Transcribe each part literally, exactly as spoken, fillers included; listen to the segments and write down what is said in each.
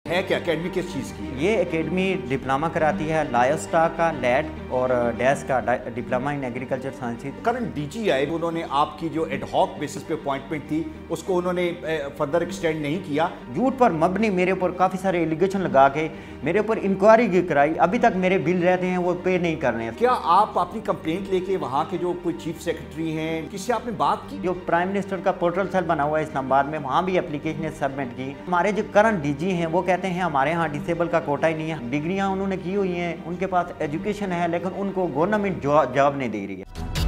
ہے کیا اکیڈمی کس چیز کی ہے؟ یہ اکیڈمی ڈپلوما کراتی ہے لائیوسٹاک کا، لیڈ اور ڈیس کا، diploma in agriculture sciences. Current D G آئے انہوں نے آپ کی جو ایڈ ہاک بیسس پہ اپوائنٹمنٹ تھی اس کو انہوں نے فردر ایکسٹینڈ نہیں کیا، جھوٹ پر مبنی میرے اوپر کافی سارے ایلیگیشن لگا کے میرے اوپر انکوائری کرائی، ابھی تک میرے بل رہتے ہیں وہ پے نہیں کر رہے ہیں۔ کیا آپ اپنی کمپلینٹ لے کے وہاں کے جو کوئی چیف سیکرٹری ہیں کس سے آپ نے بات کی؟ جو پرائم منسٹر کا پورٹل سیل بنا ہوا ہے اسلام آباد میں، وہاں بھی اپلیکیشن سبمٹ کی۔ ہمارے جو کرنٹ ڈی جی ہیں وہ کہتے ہیں ہمارے ہاں ڈسیبل کا کوٹا ہی نہیں ہے، ڈگریاں انہوں نے کی ہوئی ہیں، ان کے پاس ایجوکیشن ہے لیکن ان کو گورنمنٹ جاب نہیں دے رہی ہے۔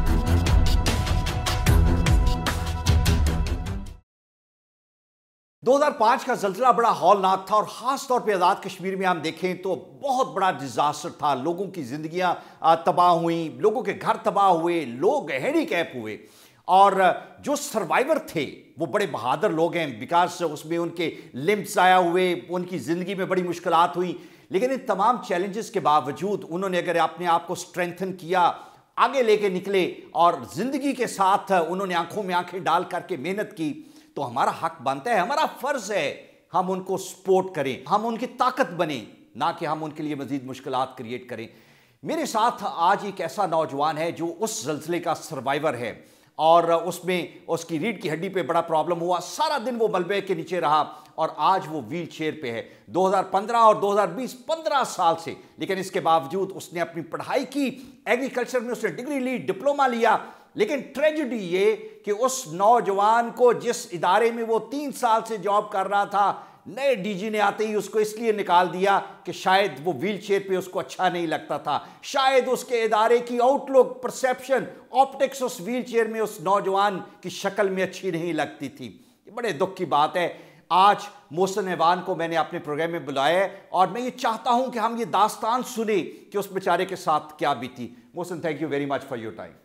دو ہزار پانچ کا زلزلہ بڑا ہولناک تھا اور خاص طور پہ آزاد کشمیر میں ہم دیکھیں تو بہت بڑا ڈیزاسٹر تھا، لوگوں کی زندگیاں تباہ ہوئیں، لوگوں کے گھر تباہ ہوئے، لوگ ہینڈی کیپ ہوئے، اور جو سروائیور تھے وہ بڑے بہادر لوگ ہیں بیکاز اس میں ان کے لمبس ضائع ہوئے، ان کی زندگی میں بڑی مشکلات ہوئی، لیکن ان تمام چیلنجز کے باوجود انہوں نے اگر اپنے آپ کو سٹرینتھن کیا، آگے لے کے نکلے اور زندگی کے ساتھ انہوں نے آنکھوں میں آنکھیں ڈال کر کے محنت کی، تو ہمارا حق بنتا ہے، ہمارا فرض ہے ہم ان کو سپورٹ کریں، ہم ان کی طاقت بنیں، نہ کہ ہم ان کے لیے مزید مشکلات کریٹ کریں۔ میرے ساتھ آج ایک ایسا نوجوان ہے جو اس زلزلے کا سروائیور ہے اور اس میں اس کی ریڑھ کی ہڈی پہ بڑا پرابلم ہوا، سارا دن وہ ملبے کے نیچے رہا اور آج وہ ویل چیئر پہ ہے، دو ہزار پندرہ اور دو ہزار بیس پندرہ سال سے، لیکن اس کے باوجود اس نے اپنی پڑھائی کی، ایگریکلچر میں اس نے ڈگری لی، ڈپلوما لیا، لیکن ٹریجڈی یہ کہ اس نوجوان کو جس ادارے میں وہ تین سال سے جاب کر رہا تھا، نئے ڈی جی نے آتے ہی اس کو اس لیے نکال دیا کہ شاید وہ ویل چیئر پہ اس کو اچھا نہیں لگتا تھا، شاید اس کے ادارے کی آؤٹ لک، پرسیپشن، آپٹکس اس ویل چیئر میں اس نوجوان کی شکل میں اچھی نہیں لگتی تھی۔ یہ بڑے دکھ کی بات ہے۔ آج محسن ایوان کو میں نے اپنے پروگرام میں بلایا ہے اور میں یہ چاہتا ہوں کہ ہم یہ داستان سنیں کہ اس بیچارے کے ساتھ کیا بیتی۔ Mohsin, thank you very much for your time.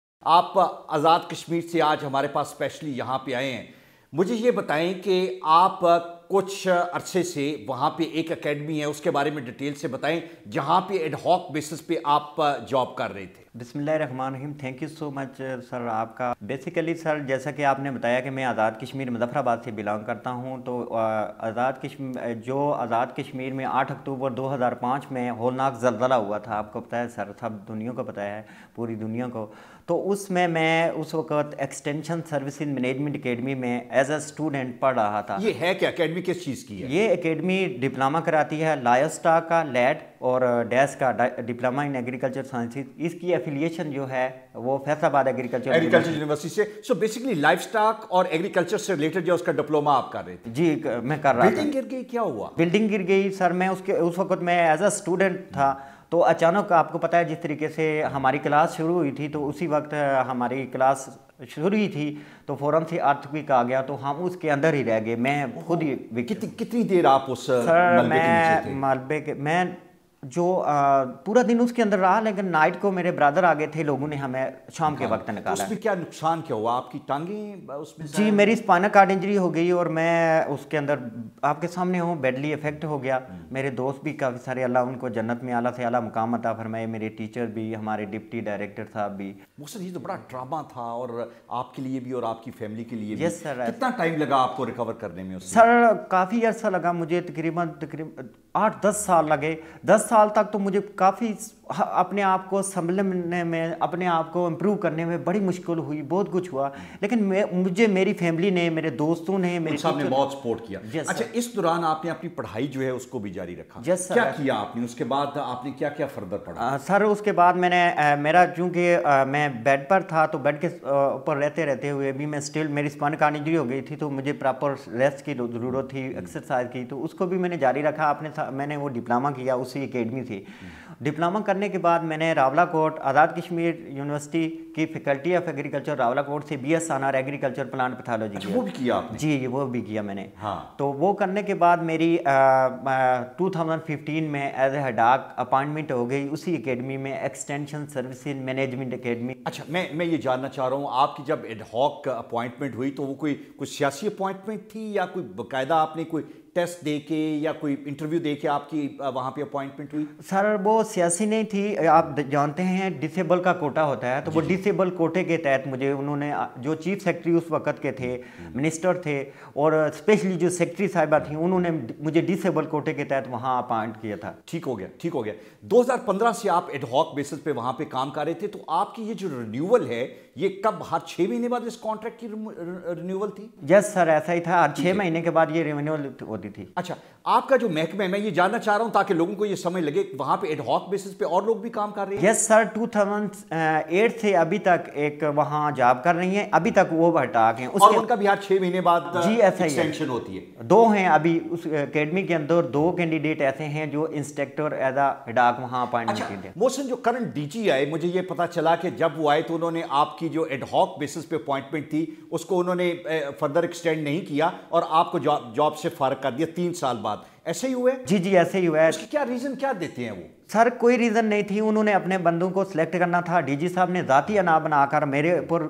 آپ آزاد کشمیر سے آج ہمارے پاس اسپیشلی یہاں پہ آئے ہیں، مجھے یہ بتائیں کہ آپ کچھ عرصے سے وہاں پہ ایک اکیڈمی ہے، اس کے بارے میں ڈیٹیل سے بتائیں جہاں پہ ایڈ ہاک بیسس پہ آپ جاب کر رہے تھے۔ بسم اللہ الرحمن الرحیم، تھینک یو سو مچ سر آپ کا۔ بیسیکلی سر جیسا کہ آپ نے بتایا کہ میں آزاد کشمیر مظفر آباد سے بلانگ کرتا ہوں، تو آزاد کشمیر جو آزاد کشمیر میں آٹھ اکتوبر دو ہزار پانچ میں ہولناک زلزلہ ہوا تھا، آپ کو پتہ ہے سر، سب دنیا کو پتہ ہے، پوری دنیا کو، تو اس میں میں اس وقت ایکسٹینشن سروسز مینجمنٹ اکیڈمی میں ایز اے اسٹوڈنٹ پڑھ رہا تھا۔ یہ ہے کیا اکیڈمی کس چیز کی ہے؟ یہ اکیڈمی ڈپلوما کراتی ہے لائیوسٹاک کا، لیڈ اور ڈیس کا، ڈپلوما ان ایگریکلچر سائنسز۔ اس کی ایفیلیشن جو ہے وہ فیصل آباد ایگریکلچر ایگریکلچر یونیورسٹی سے۔ سو بیسیکلی لائف اسٹاک اور ایگریکلچر سے ریلیٹڈ جو اس کا ڈپلوما آپ کر رہے تھے؟ جی میں کر رہا تھا۔ بلڈنگ گر گئی، کیا ہوا؟ بلڈنگ گر گئی سر، میں اس کے اس وقت میں ایز اے اسٹوڈنٹ تھا، تو اچانک آپ کو پتہ ہے جس طریقے سے ہماری کلاس شروع ہوئی تھی تو اسی وقت ہماری کلاس شروع ہوئی تھی تو فوراً سے ارتھ کوئک آ گیا، تو ہم اس کے اندر ہی رہ گئے۔ میں خود ہی کتنی دیر آپ اس سر میں ملبے کے میں جو پورا دن اس کے اندر رہا، لیکن نائٹ کو میرے برادر آگے تھے، لوگوں نے ہمیں شام کے وقت نکالا۔ اس میں کیا نقصان کیا ہوا؟ آپ کی ٹانگیں اس میں؟ جی میری اسپائنل کارڈ انجری ہو گئی اور میں اس کے اندر آپ کے سامنے ہوں، بیڈلی افیکٹ ہو گیا۔ میرے دوست بھی کافی سارے، اللہ ان کو جنت میں اعلیٰ سے اعلیٰ مقام عطا فرمائے، میرے ٹیچر بھی، ہمارے ڈپٹی ڈائریکٹر صاحب بھی۔ محسن یہ تو بڑا ڈراما تھا اور آپ کے لیے بھی اور آپ کی فیملی کے لیے بھی۔ یس سر۔ کتنا ٹائم لگا آپ کو ریکور کرنے میں؟ سر کافی عرصہ لگا مجھے، تقریباً تقریباً آٹھ دس سال لگے۔ دس سال تک تو مجھے کافی اپنے آپ کو سنبھلنے میں، اپنے آپ کو امپروو کرنے میں بڑی مشکل ہوئی، بہت کچھ ہوا، لیکن مجھے میری فیملی نے، میرے دوستوں نے، میرے صاحب نے بہت سپورٹ کیا۔ اچھا، اس دوران آپ نے اپنی پڑھائی جو ہے اس کو بھی جاری رکھا؟ کیا کیا آپ نے اس کے بعد؟ آپ نے کیا کیا فردر پڑھا؟ سر اس کے بعد میں نے، میرا چونکہ میں بیڈ پر تھا تو بیڈ کے اوپر رہتے رہتے ہوئے بھی میں اسٹل، میری اسپائنل کارڈ انجری ہو گئی تھی تو مجھے پراپر ریسٹ کی ضرورت تھی، ایکسرسائز کی، تو اس کو بھی میں نے جاری رکھا۔ اپنے میں نے وہ ڈپلوما کیا اسی اکیڈمی سے۔ ڈپلوما کرنے کے بعد میں نے راولہ کوٹ آزاد کشمیر یونیورسٹی کی faculty of agriculture Rawalakot سے B S honour agriculture plant pathology کیا۔ وہ بھی کیا آپ نے؟ جی وہ بھی کیا میں نے۔ ہاں، تو وہ کرنے کے بعد میری ٹو تھاؤزنڈ ففٹین میں as a ad hoc appointment ہو گئی اسی اکیڈمی میں، ایکسٹینشن سروسز مینجمنٹ اکیڈمی۔ اچھا، میں میں یہ جاننا چاہ رہا ہوں، آپ کی جب ایڈ ہاک اپوائنٹمنٹ ہوئی تو وہ کوئی کوئی سیاسی اپوائنٹمنٹ تھی یا کوئی باقاعدہ آپ نے کوئی ٹیسٹ دے کے یا کوئی انٹرویو دے کے آپ کی وہاں پہ اپوائنٹمنٹ ہوئی؟ سر وہ سیاسی نہیں تھی، آپ جانتے ہیں ڈسیبل کا کوٹا ہوتا ہے، تو وہ ڈسیبل کوٹے کے تحت مجھے انہوں نے, جو چیف سیکرٹری اس وقت کے تھے, منسٹر تھے, اور اسپیشلی جو سیکرٹری صاحبہ تھیں, انہوں نے مجھے ڈسیبل کوٹے کے تحت وہاں اپائنٹ کیا تھا. ٹھیک ہو گیا, ٹھیک ہو گیا. دو ہزار پندرہ سے آپ ایڈ ہاک بیسس پہ وہاں پہ کام کر رہے تھے, تو آپ کی یہ جو رینیول ہے یہ کب, ہر چھ مہینے بعد اس کانٹریکٹ کی رینیول تھی؟ یس سر, ایسا ہی تھا, ہر چھ مہینے کے بعد یہ رینیول ہوتی تھی. اچھا, آپ کا جو محکمہ ہے, میں یہ جاننا چاہ رہا ہوں تاکہ لوگوں کو یہ سمجھ لگے, وہاں پہ ایڈ ہاک بیسس پہ اور لوگ بھی کام کر رہے ہیں؟ Yes sir, two thousand eight سے ابھی تک ایک وہاں جاب کر رہی ہیں, ابھی تک وہ ہٹا کے, اور ان کا بھی ہر چھ مہینے بعد جی ایسا ہی ایکسٹینشن ہوتی ہے. دو ہیں ابھی اس اکیڈمی کے اندر, دو کینڈیڈیٹ ایسے ہیں جو انسٹرکٹر ایز اے ہڈاک وہاں اپائنٹ کیے تھے. محسن, جو کرنٹ ڈی جی آئے, مجھے یہ پتا چلا کہ جب وہ آئے تو انہوں نے آپ کی جو ایڈ ہاک بیسس پہ اپوائنٹمنٹ تھی اس کو انہوں نے فردر ایکسٹینڈ نہیں کیا اور آپ کو جاب سے فارغ کر دیا تین سال بعد, ایسے ہی ہوئے؟ جی جی ایسے ہی ہوا ہے. اس کی کیا ریزن کیا دیتے ہیں وہ؟ سر کوئی ریزن نہیں تھی, انہوں نے اپنے بندوں کو سلیکٹ کرنا تھا. ڈی جی صاحب نے ذاتی انا بنا کر میرے اوپر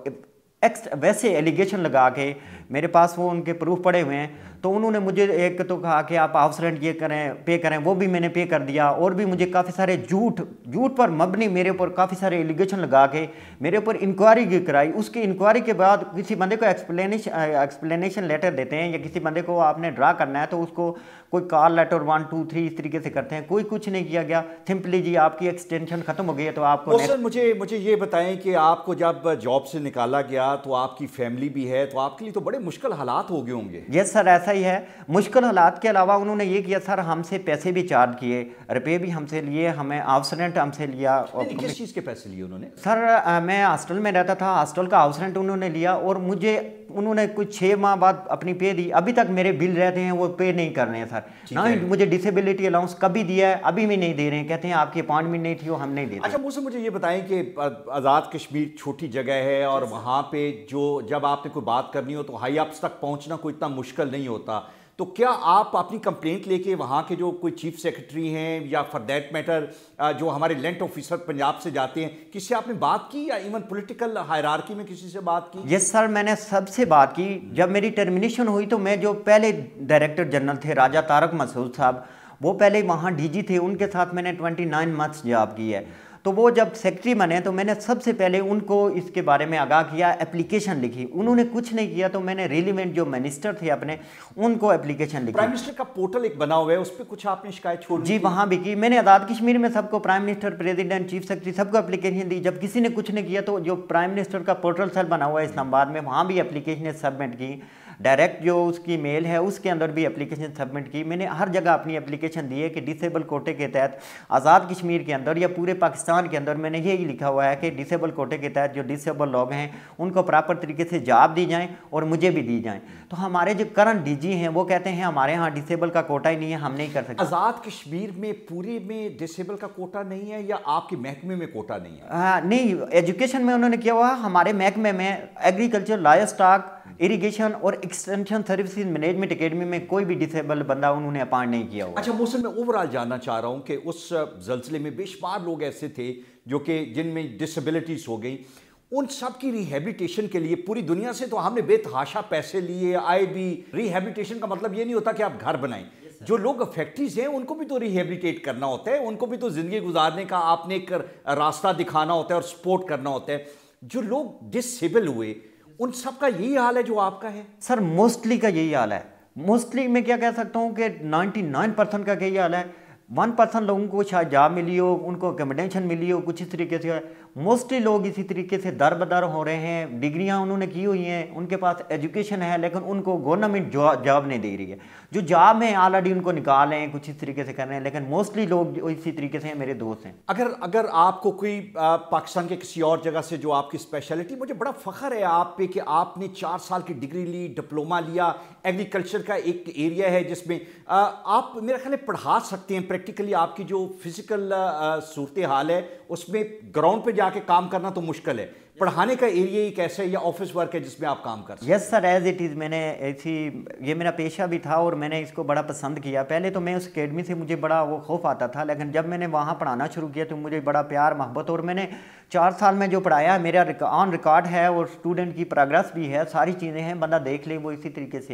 ایکس ویسے ایلیگیشن لگا کے, میرے پاس وہ ان کے پروف پڑے ہوئے ہیں, تو انہوں نے مجھے ایک تو کہا کہ آپ ہاؤس رینٹ یہ کریں, پے کریں, وہ بھی میں نے پے کر دیا, اور بھی مجھے کافی سارے جھوٹ جھوٹ پر مبنی میرے اوپر کافی سارے ایلیگیشن لگا کے میرے اوپر انکوائری کرائی. اس کی انکوائری کے بعد کسی بندے کو ایکسپلینیشن ایکسپلینیشن لیٹر دیتے ہیں, یا کسی بندے کو آپ نے ڈرا کرنا ہے تو اس کو کوئی call letter one two three اس طریقے سے کرتے ہیں, کوئی کچھ نہیں کیا گیا. سمپلی جی آپ کی ایکسٹینشن ختم ہو گئی ہے تو آپ کو. سر مجھے مجھے یہ بتائیں کہ آپ کو جب جاب سے نکالا گیا تو آپ کی فیملی بھی ہے, تو آپ کے لیے تو بڑے مشکل حالات ہو گئے ہوں گے. یس سر ایسا ہی ہے. مشکل حالات کے علاوہ انہوں نے یہ کیا سر, ہم سے پیسے بھی چارج کیے, روپے بھی ہم سے لیے, ہمیں ہاؤس رینٹ ہم سے لیا. کس چیز کے پیسے لیے انہوں نے؟ سر میں ہاسٹل میں رہتا تھا, ہاسٹل کا ہاؤس رینٹ انہوں نے لیا, اور مجھے انہوں نے کچھ چھ ماہ بعد اپنی پے دی. ابھی تک میرے بل رہتے ہیں, وہ پے نہیں کر رہے ہیں سر. نہ مجھے ڈسیبلٹی الاؤنس کبھی دیا ہے, ابھی بھی نہیں دے رہے ہیں, کہتے ہیں آپ کی اپائنٹمنٹ نہیں تھی, وہ ہم نہیں دیتے. اچھا محسن, مجھے یہ بتائیں کہ آزاد کشمیر چھوٹی جگہ ہے, اور وہاں پہ جو جب آپ نے کوئی بات کرنی ہو تو ہائی اپس تک پہنچنا کوئی اتنا مشکل نہیں ہوتا, تو کیا آپ اپنی کمپلینٹ لے کے وہاں کے جو کوئی چیف سیکرٹری ہیں, یا فار دیٹ میٹر جو ہمارے لینڈ آفیسر پنجاب سے جاتے ہیں, کس سے آپ نے بات کی, یا ایون پولیٹیکل ہائرارکی میں کسی سے بات کی؟ یس سر, میں نے سب سے بات کی. جب میری ٹرمینیشن ہوئی تو میں جو پہلے ڈائریکٹر جنرل تھے راجہ طارق مسعود صاحب, وہ پہلے وہاں ڈی جی تھے, ان کے ساتھ میں نے ٹوئنٹی نائن منتھس جاب کی ہے. تو وہ جب سیکرٹری بنے تو میں نے سب سے پہلے ان کو اس کے بارے میں آگاہ کیا, اپلیکیشن لکھی. انہوں نے کچھ نہیں کیا, تو میں نے ریلیونٹ جو منسٹر تھے اپنے, ان کو اپلیکیشن لکھی. پرائم منسٹر کا پورٹل ایک بنا ہوا ہے, اس پہ کچھ آپ نے شکایت چھوڑ دی؟ جی وہاں بھی کی. میں نے آزاد کشمیر میں سب کو, prime minister, president, chief secretary, سب کو اپلیکیشن دی. جب کسی نے کچھ نہیں کیا تو جو پرائم منسٹر کا پورٹل سیل بنا ہوا ہے اسلام آباد میں, وہاں بھی اپلیکیشن سبمٹ کی. ڈائریکٹ جو اس کی میل ہے اس کے اندر بھی اپلیکیشن سبمٹ کی. میں نے ہر جگہ اپنی اپلیکیشن دی ہے کہ ڈسیبل کوٹے کے تحت آزاد کشمیر کے اندر یا پورے پاکستان کے اندر میں نے یہی لکھا ہوا ہے کہ ڈسیبل کوٹے کے تحت جو ڈسیبل لوگ ہیں ان کو پراپر طریقے سے جاب دی جائیں اور مجھے بھی دی جائیں. تو ہمارے جو کرنٹ ڈی جی ہیں وہ کہتے ہیں ہمارے ہاں ڈسیبل کا کوٹا ہی نہیں ہے, ہم نہیں کر سکتے. آزاد کشمیر میں پورے میں ڈسیبل کا کوٹا نہیں ہے, یا آپ کے محکمے میں کوٹا نہیں ہے؟ ہاں نہیں, ایجوکیشن میں انہوں نے کیا ہوا, ہمارے محکمے میں ایگریکلچر, لائف اسٹاک, اریگیشن اور ایکسٹینشن سروسز مینجمنٹ اکیڈمی میں کوئی بھی ڈسیبل بندہ انہوں نے اپائنٹ نہیں کیا ہوا. اچھا محسن, میں اوورآل جاننا چاہ رہا ہوں کہ اس زلزلے میں بے شمار لوگ ایسے تھے جو کہ جن میں ڈسیبلٹیز ہو گئیں, ان سب کی ریہیبلیٹیشن کے لیے پوری دنیا سے تو ہم نے بے تحاشا پیسے لیے آئے بھی. ریہیبلیٹیشن کا مطلب یہ نہیں ہوتا کہ آپ گھر بنائیں, جو لوگ فیکٹریز ہیں ان کو بھی تو ریہیبلیٹیٹ کرنا ہوتا ہے, ان کو بھی تو زندگی گزارنے کا آپ نے ایک راستہ دکھانا ہوتا ہے اور سپورٹ کرنا ہوتا ہے. جو لوگ ڈسیبل ہوئے ان سب کا یہی حال ہے جو آپ کا ہے؟ سر موسٹلی کا یہی حال ہے. موسٹلی میں کیا کہہ سکتا ہوں کہ نائنٹی نائن پرسنٹ کا یہی حال ہے. ون پرسنٹ لوگوں کو شاید جاب ملی ہو, ان کو اکیموڈیشن ملی ہو, کچھ اس طریقے سے. موسٹلی لوگ اسی طریقے سے در بدر ہو رہے ہیں. ڈگریاں انہوں نے کی ہوئی ہیں, ان کے پاس ایجوکیشن ہے, لیکن ان کو گورنمنٹ جاب نہیں دے رہی ہے. جو جاب ہیں آلریڈی ان کو نکال رہے ہیں, کچھ اس طریقے سے کر رہے ہیں, لیکن موسٹلی لوگ اسی طریقے سے ہیں, میرے دوست ہیں. اگر اگر آپ کو کوئی پاکستان کے کسی اور جگہ سے جو آپ کی اسپیشلٹی, مجھے بڑا فخر ہے آپ پہ کہ آپ نے چار سال کی ڈگری لی, ڈپلوما لیا, ایگریکلچر کا ایک ایریا ہے جس میں آپ میرا خیال ہے پڑھا سکتے ہیں پریکٹیکلی. آپ کی جو فزیکل صورتحال ہے اس میں گراؤنڈ پہ جا کے کام کرنا تو مشکل ہے, پڑھانے کا ایریا ایک ایسا ہے یا آفس ورک ہے جس میں آپ کام کر سکتے ہیں؟ Yes sir, as it is. میں نے ایسی, یہ میرا پیشہ بھی تھا اور میں نے اس کو بڑا پسند کیا. پہلے تو میں اس اکیڈمی سے مجھے بڑا وہ خوف آتا تھا, لیکن جب میں نے وہاں پڑھانا شروع کیا تو مجھے بڑا پیار محبت, اور میں نے چار سال میں جو پڑھایا میرا آن ریکارڈ ہے, اور اسٹوڈنٹ کی پروگریس بھی ہے, ساری چیزیں ہیں, بندہ دیکھ لے وہ اسی طریقے سے ہے.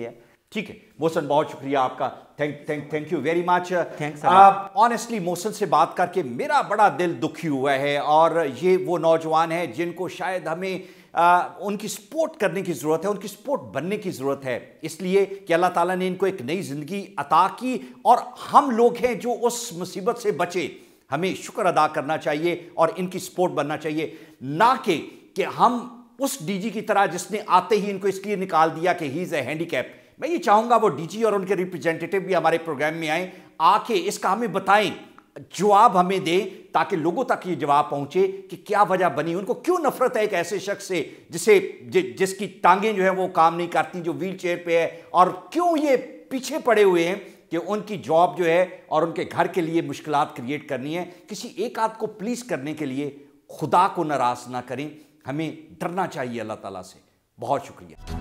ٹھیک ہے محسن، بہت شکریہ آپ کا، thank thank thank you very much. Honestly Mohsin سے بات کر کے میرا بڑا دل دکھی ہوا ہے، اور یہ وہ نوجوان ہیں جن کو شاید ہمیں ان کی سپورٹ کرنے کی ضرورت ہے، ان کی سپورٹ بننے کی ضرورت ہے، اس لیے کہ اللہ تعالیٰ نے ان کو ایک نئی زندگی عطا کی، اور ہم لوگ ہیں جو اس مصیبت سے بچے. ہمیں شکر ادا کرنا چاہیے اور ان کی سپورٹ بننا چاہیے، نہ کہ کہ ہم اس ڈی جی کی طرح جس نے آتے ہی ان کو اس لیے نکال دیا کہ ہی از اے ہینڈی کیپ. میں یہ چاہوں گا وہ ڈی جی اور ان کے ریپرزینٹیٹیو بھی ہمارے پروگرام میں آئیں، آ کے اس کا ہمیں بتائیں، جواب ہمیں دیں، تاکہ لوگوں تک یہ جواب پہنچے کہ کیا وجہ بنی، ان کو کیوں نفرت ہے ایک ایسے شخص سے جسے جس کی ٹانگیں جو ہیں وہ کام نہیں کرتی، جو ویل چیئر پہ ہے، اور کیوں یہ پیچھے پڑے ہوئے ہیں کہ ان کی جاب جو ہے اور ان کے گھر کے لیے مشکلات کریٹ کرنی ہے. کسی ایک آدھ کو پلیز کرنے کے لیے خدا کو ناراض نہ کریں، ہمیں ڈرنا چاہیے اللہ تعالیٰ سے. بہت شکریہ.